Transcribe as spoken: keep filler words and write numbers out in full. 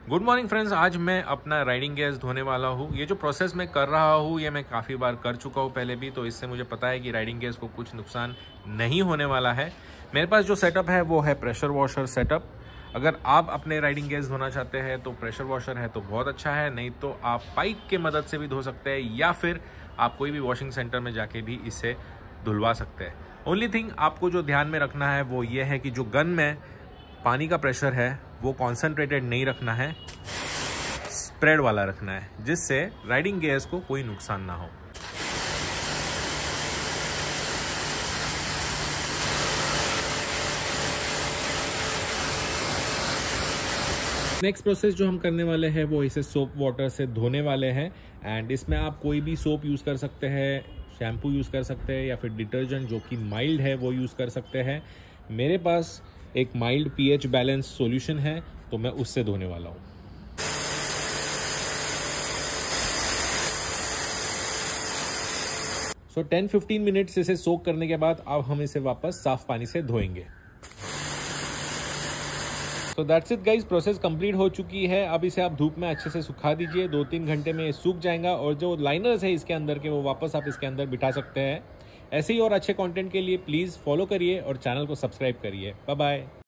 Good morning friends. आज मैं अपना राइडिंग गेयर्स धोने वाला हूँ। ये जो प्रोसेस मैं कर रहा हूँ ये मैं काफ़ी बार कर चुका हूँ पहले भी, तो इससे मुझे पता है कि राइडिंग गेयर्स को कुछ नुकसान नहीं होने वाला है। मेरे पास जो सेटअप है वो है प्रेशर वॉशर सेटअप। अगर आप अपने राइडिंग गेयर्स धोना चाहते हैं तो प्रेशर वॉशर है तो बहुत अच्छा है, नहीं तो आप पाइप के मदद से भी धो सकते हैं या फिर आप कोई भी वॉशिंग सेंटर में जाके भी इसे धुलवा सकते हैं। ओनली थिंग आपको जो ध्यान में रखना है वो ये है कि जो गन में पानी का प्रेशर है वो कॉन्सेंट्रेटेड नहीं रखना है, स्प्रेड वाला रखना है, जिससे राइडिंग गियर्स को कोई नुकसान ना हो। नेक्स्ट प्रोसेस जो हम करने वाले हैं वो इसे सोप वाटर से धोने वाले हैं। एंड इसमें आप कोई भी सोप यूज़ कर सकते हैं, शैम्पू यूज़ कर सकते हैं या फिर डिटर्जेंट जो कि माइल्ड है वो यूज़ कर सकते हैं। मेरे पास एक माइल्ड पीएच बैलेंस सॉल्यूशन है तो मैं उससे धोने वाला हूँ। सो टेन फिफ्टीन मिनट्स इसे सोक करने के बाद अब हम इसे वापस साफ पानी से धोएंगे। तो that's it guys, process complete हो चुकी है। अब इसे आप धूप में अच्छे से सुखा दीजिए, दो तीन घंटे में सूख जाएगा और जो लाइनर्स है इसके अंदर के वो वापस आप इसके अंदर बिठा सकते हैं। ऐसे ही और अच्छे कंटेंट के लिए प्लीज़ फॉलो करिए और चैनल को सब्सक्राइब करिए। Bye bye.